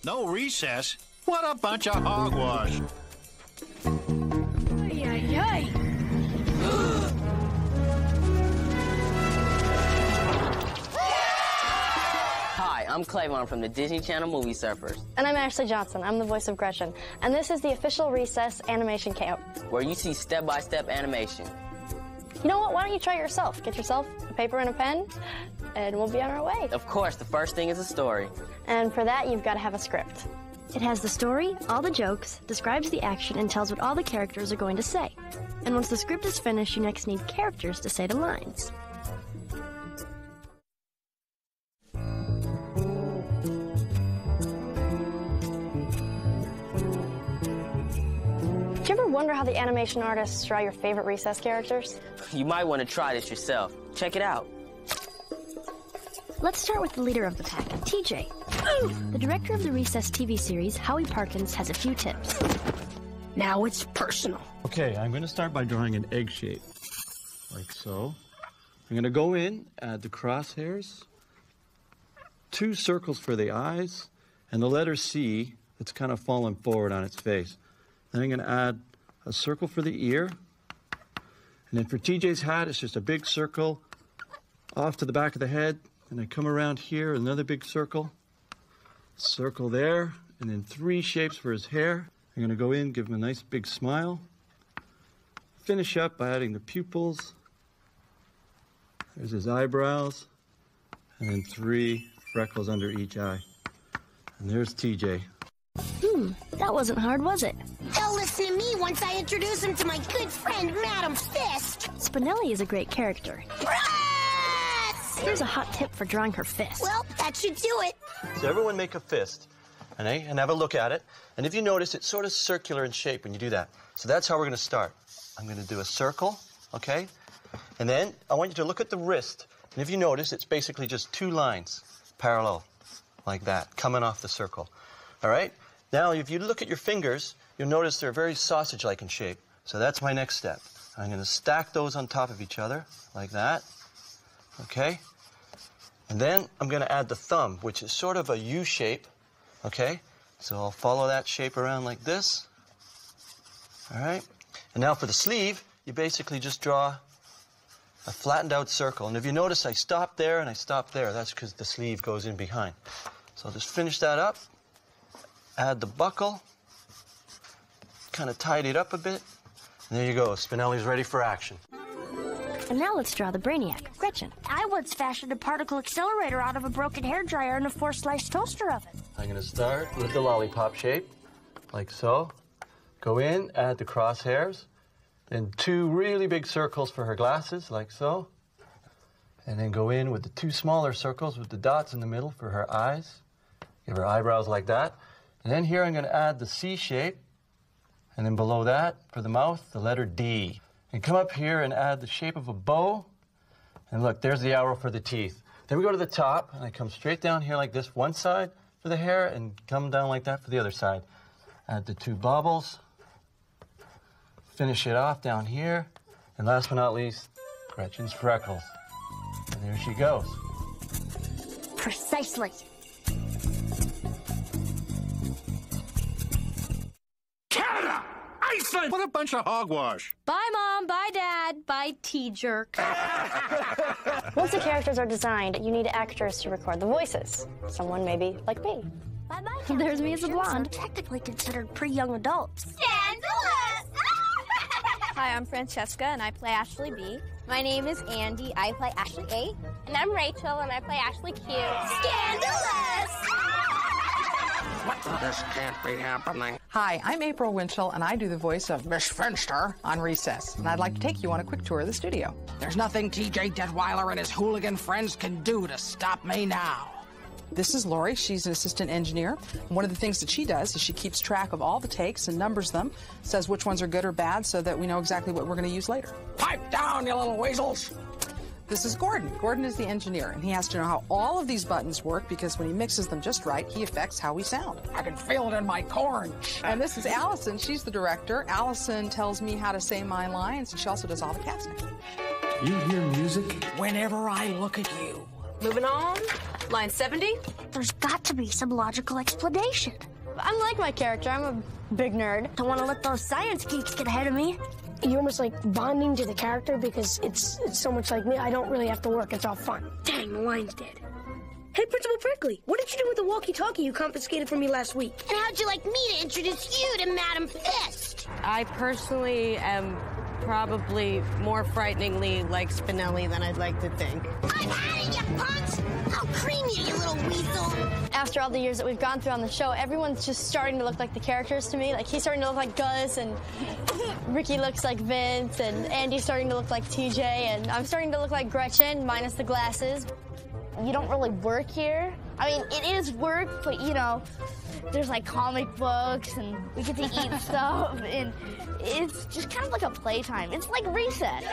No recess? What a bunch of hogwash. Ay, ay, ay. Hi, I'm Clavon from the Disney Channel Movie Surfers. And I'm Ashley Johnson. I'm the voice of Gretchen. And this is the official Recess Animation Camp, where you see step-by-step animation. You know what? Why don't you try it yourself? Get yourself a paper and a pen, and we'll be on our way. Of course, the first thing is a story. And for that, you've got to have a script. It has the story, all the jokes, describes the action, and tells what all the characters are going to say. And once the script is finished, you next need characters to say the lines. Do you ever wonder how the animation artists draw your favorite Recess characters? You might want to try this yourself. Check it out. Let's start with the leader of the pack, TJ. The director of the Recess TV series, Howie Parkins, has a few tips. Now it's personal. Okay, I'm going to start by drawing an egg shape, like so. I'm going to go in, add the crosshairs, 2 circles for the eyes, and the letter C that's kind of fallen forward on its face. Then I'm going to add a circle for the ear. And then for TJ's hat, it's just a big circle off to the back of the head. And I come around here, another big circle there, and then 3 shapes for his hair. I'm going to go in, give him a nice big smile. Finish up by adding the pupils. There's his eyebrows, and then 3 freckles under each eye. And there's TJ. That wasn't hard, was it? They'll listen to me once I introduce him to my good friend, Madam Fist. Spinelli is a great character. Brats! Here's a hot tip for drawing her fist. Well, that should do it. So everyone make a fist, and have a look at it. And if you notice, it's sort of circular in shape when you do that. So that's how we're going to start. I'm going to do a circle, okay? And then I want you to look at the wrist. And if you notice, it's basically just 2 lines parallel, like that, coming off the circle. All right? Now, if you look at your fingers, you'll notice they're very sausage-like in shape. So that's my next step. I'm going to stack those on top of each other, like that. Okay? And then I'm going to add the thumb, which is sort of a U shape. Okay? So I'll follow that shape around like this. All right? And now for the sleeve, you basically just draw a flattened out circle. And if you notice, I stopped there and I stopped there. That's because the sleeve goes in behind. So I'll just finish that up. Add the buckle, kind of tidy it up a bit, and there you go. Spinelli's ready for action. And now let's draw the Brainiac, Gretchen. I once fashioned a particle accelerator out of a broken hairdryer and a 4-slice toaster oven. I'm going to start with the lollipop shape, like so. Go in, add the crosshairs, then 2 really big circles for her glasses, like so. And then go in with the 2 smaller circles with the dots in the middle for her eyes. Give her eyebrows like that. And then here I'm going to add the C shape, and then below that, for the mouth, the letter D. And come up here and add the shape of a bow, and look, there's the arrow for the teeth. Then we go to the top, and I come straight down here like this, one side for the hair, and come down like that for the other side. Add the 2 baubles, finish it off down here, and last but not least, Gretchen's freckles. And there she goes. Precisely. Canada! Iceland! What a bunch of hogwash. Bye, Mom. Bye, Dad. Bye, T-jerk. Once the characters are designed, you need actors to record the voices. Someone maybe like me. Bye-bye. There's me as a blonde. Technically considered pre-young adults. Scandalous! Hi, I'm Francesca, and I play Ashley B. My name is Andy. I play Ashley A. And I'm Rachel, and I play Ashley Q. Scandalous! This can't be happening. Hi, I'm April Winchell, and I do the voice of Miss Finster on Recess. And I'd like to take you on a quick tour of the studio. There's nothing T.J. Detweiler and his hooligan friends can do to stop me now. This is Lori. She's an assistant engineer. One of the things that she does is she keeps track of all the takes and numbers them, says which ones are good or bad so that we know exactly what we're going to use later. Pipe down, you little weasels. This is Gordon. Gordon is the engineer, and he has to know how all of these buttons work because when he mixes them just right, he affects how we sound. I can feel it in my corns. And this is Allison. She's the director. Allison tells me how to say my lines, and she also does all the casting. You hear music? Whenever I look at you. Moving on. Line 70? There's got to be some logical explanation. I'm like my character. I'm a big nerd. Don't want to let those science geeks get ahead of me. You're almost like bonding to the character because it's so much like me. I don't really have to work. It's all fun. Dang, the line's dead. Hey, Principal Prickly, what did you do with the walkie-talkie you confiscated from me last week? And how'd you like me to introduce you to Madam Fist? I personally am probably more frighteningly like Spinelli than I'd like to think. I'm at it, you punks! How creamy, you little weasel! After all the years that we've gone through on the show, everyone's just starting to look like the characters to me. Like, he's starting to look like Gus, and Ricky looks like Vince, and Andy's starting to look like TJ, and I'm starting to look like Gretchen, minus the glasses. You don't really work here. I mean, it is work, but you know, there's like comic books and we get to eat stuff, and it's just kind of like a playtime. It's like recess.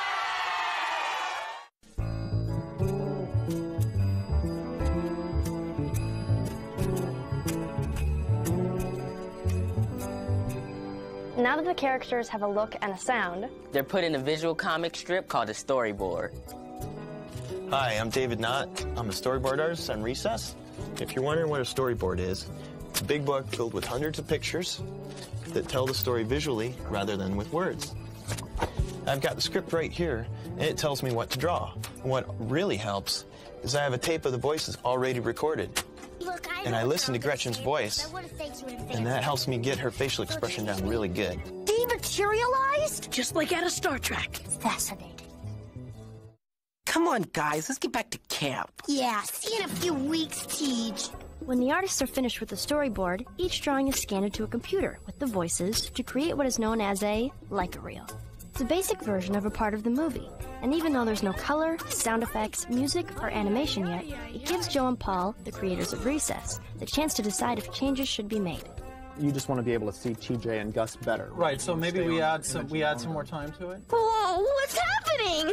Now that the characters have a look and a sound, They're put in a visual comic strip called a storyboard. Hi, I'm David Knott. I'm a storyboard artist on Recess. If you're wondering what a storyboard is, it's a big book filled with hundreds of pictures that tell the story visually rather than with words. I've got the script right here, and it tells me what to draw. And what really helps is I have a tape of the voices already recorded. Look, And I listen to Gretchen's voice, and that helps me get her facial expression down really good. Dematerialized? Just like out of Star Trek. Fascinating. Come on, guys, let's get back to camp. Yeah, see you in a few weeks, Tej. when the artists are finished with the storyboard, each drawing is scanned into a computer with the voices to create what is known as a like-a-reel. It's a basic version of a part of the movie, and even though there's no color, sound effects, music, or animation yet, it gives Joe and Paul, the creators of Recess, the chance to decide if changes should be made. You just want to be able to see TJ and Gus better. Right, so maybe we add some more time to it? Whoa, what's happening?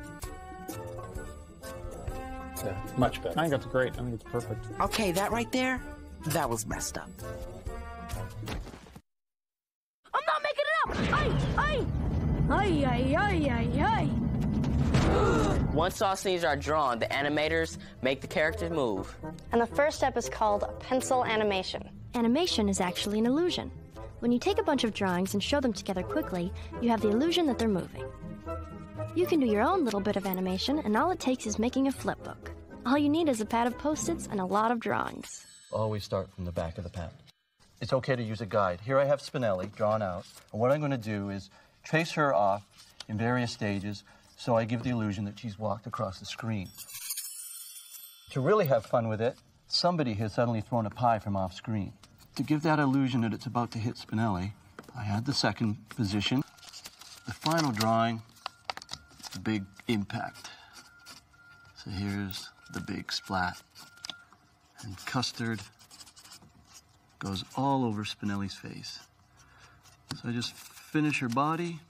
Yeah, much better. I think that's great. I think it's perfect. Okay, that right there, that was messed up. I'm not making it up! Ay! Once all scenes are drawn, the animators make the characters move. And the first step is called pencil animation. Animation is actually an illusion. When you take a bunch of drawings and show them together quickly, you have the illusion that they're moving. You can do your own little bit of animation, and all it takes is making a flip book. All you need is a pad of Post-its and a lot of drawings. Always start from the back of the pad. It's okay to use a guide. Here I have Spinelli drawn out, and what I'm going to do is trace her off in various stages so I give the illusion that she's walked across the screen. To really have fun with it, somebody has suddenly thrown a pie from off screen. To give that illusion that it's about to hit Spinelli, I add the second position. The final drawing, the big impact. So here's the big splat. And custard goes all over Spinelli's face. So I just finish her body.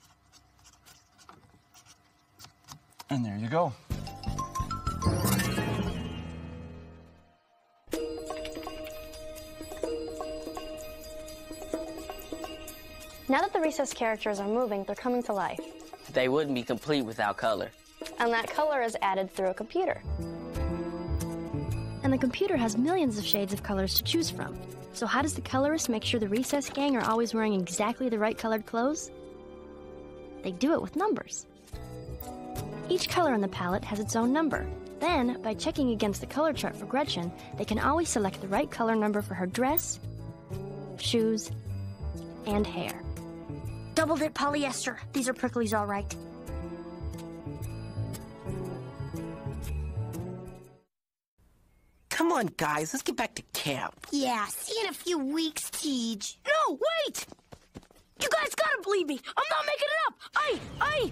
And there you go. Now that the Recess characters are moving, they're coming to life. They wouldn't be complete without color. And that color is added through a computer. And the computer has millions of shades of colors to choose from. So how does the colorist make sure the Recess gang are always wearing exactly the right colored clothes? They do it with numbers. Each color on the palette has its own number. Then, by checking against the color chart for Gretchen, they can always select the right color number for her dress, shoes, and hair. Double dip polyester. These are Prickly's all right. Come on, guys, let's get back to camp. Yeah, see you in a few weeks, Tej. No, wait! You guys gotta believe me. I'm not making it up.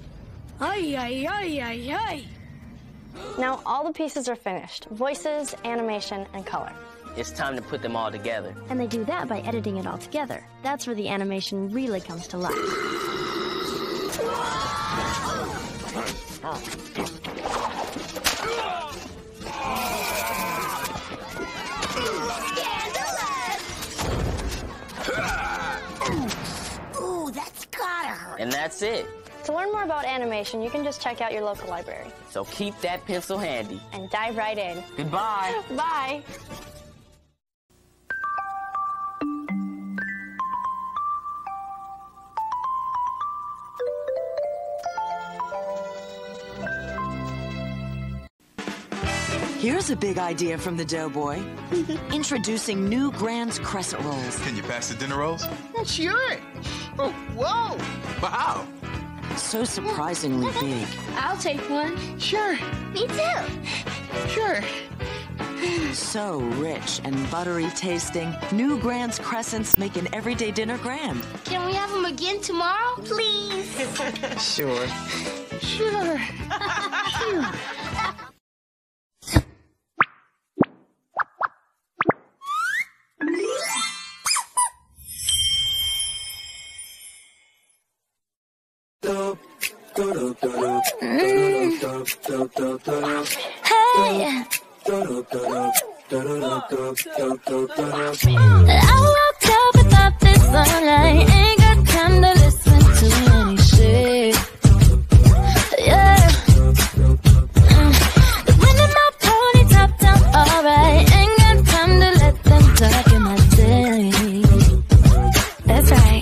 Ay. Now all the pieces are finished. Voices, animation, and color. It's time to put them all together. And they do that by editing it all together. That's where the animation really comes to life. Ooh, that's gotta hurt. And that's it. To learn more about animation, you can just check out your local library. So keep that pencil handy. And dive right in. Goodbye. Bye. Here's a big idea from the Doughboy. Introducing new Grand's Crescent Rolls. Can you pass the dinner rolls? Well, sure. Oh, whoa. Wow. So surprisingly big. I'll take one. Sure. Me too. Sure. So rich and buttery tasting. New Grand's Crescents make an everyday dinner grand. Can we have them again tomorrow, please? Sure. Sure. Sure. Hey! I woke up without the sunlight. Ain't got time to listen to any shit. Yeah. The wind in my pony top down, alright. Ain't got time to let them talk in my day. That's right.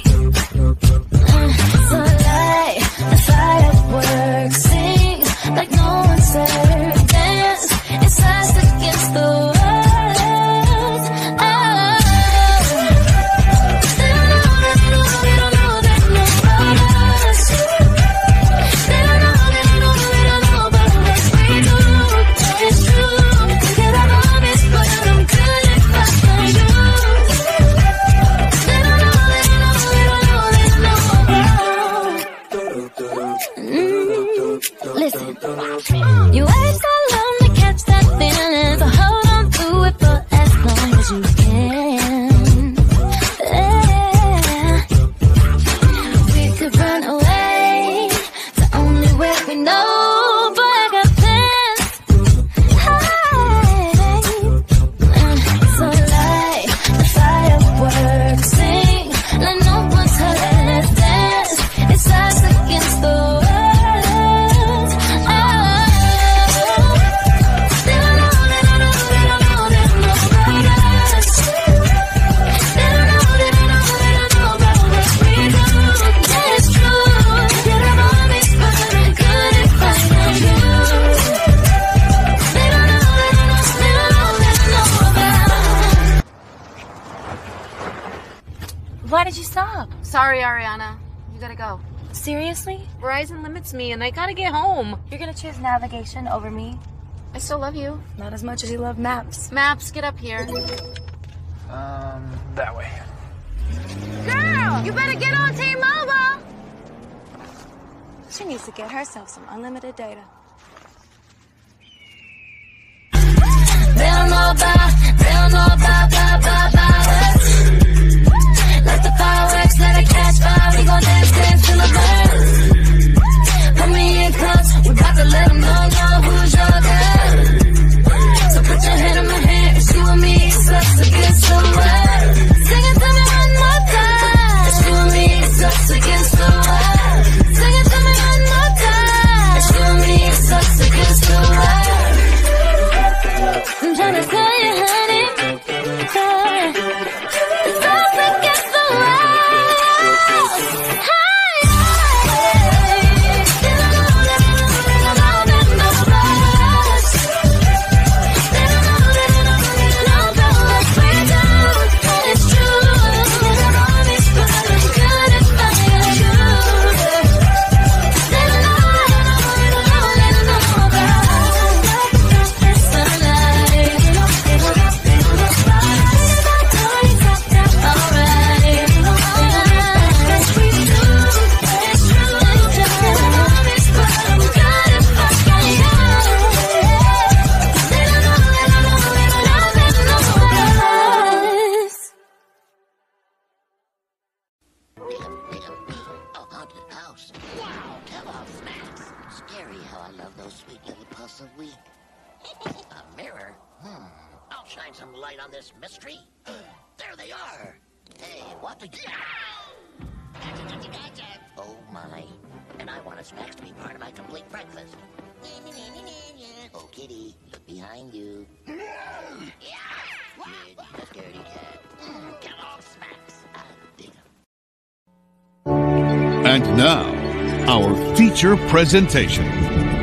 So light the fireworks, sing like no one said. Dance, it's us against the world. Listen, you wait so long to catch that feeling, so hold on to it for as long as you can. Yeah. We could run away to only where we know, but I got plans. Hey. So light the fireworks, sing like no one's heard. Let's dance, it's us against the world. Why did you stop? Sorry, Ariana. You gotta go. Seriously? Verizon limits me and I gotta get home. You're gonna choose navigation over me? I still love you. Not as much as you love maps. Maps, get up here. That way. Girl, you better get on T-Mobile. She needs to get herself some unlimited data. They don't know about us. Like the fireworks, let it catch fire. We gon' dance till it burns. Put me in close, we about to let them know who's your girl. So put your hand in my hand, it's you and me, it's us against the world. Sing it to me one more time. It's you and me, it's us against the world. Sing it to me one more time. It's you and me, it's us against the world. I'm tryna tell you, honey, it's us against the world. A mirror? I'll shine some light on this mystery. There they are. Hey, what the... Oh, my. And I want snacks to be part of my complete breakfast. Oh, kitty, look behind you. You're a scaredy cat. Kellogg's Smacks. I dig 'em. And now, our feature presentation.